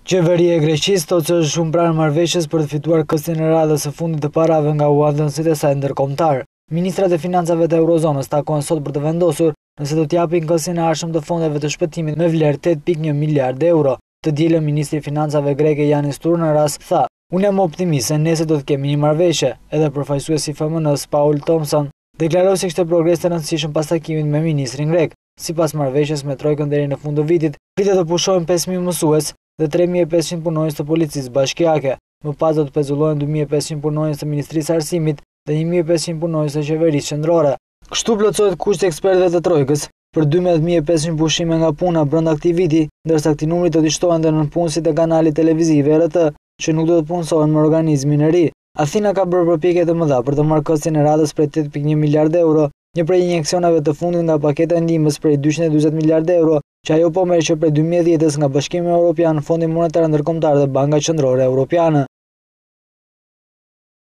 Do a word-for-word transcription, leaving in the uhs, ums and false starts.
Qeveria e Greqisë thotë se është shumë pranë marrëveshjes për të fituar kësin e radhës së fundit të parave nga huadhënësit e saj ndërkombëtar. Ministrat e financave të Eurozonës takohen sot për të vendosur nëse do t'japin kësin e ardhshëm të fondeve të shpëtimit me vlerë tetë pikë një miliard euro. Të dielën ministri i financave greke Yanis Tournaras tha: "Unë jam optimist se nesër do të kemi një marrëveshje." Edhe përfaqësuesi i F M N-s Paul Thompson deklaroi se kishte progres të rëndësishëm pas takimit me ministrin grek. Sipas marrëveshjes me trojkën deri në fund të vitit, pritet të pushohen pesë mijë mësues dhe tre mijë e pesëqind punonjës të policisë bashkiake. Më pas do të pezullohen dy mijë e pesëqind punonjës të Ministrisë së Arsimit dhe një mijë e pesëqind punonjës të Qeverisë Qendrore. Kështu plotësohet kushti i ekspertëve të trojkës për dymbëdhjetë mijë e pesëqind pushime nga puna brenda këtij viti, ndërsa këtij numri do t'i shtohen edhe nënpunësit e kanalit televiziv E R T, që nuk do të punësohen me organizmin e ri. Athina ka bërë përpjekje të mëdha për të marrë kësin e radhës prej tetë pikë një miliard euro, një prej injeksioneve të fundit nga paketa e ndihmës prej dyqind e dyzet miliard euro, që ajo po merr që prej dy mijë e dhjetës nga Bashkimi Evropian, Fondi Monetar Ndërkombëtar dhe Banka Qendrore Evropiane.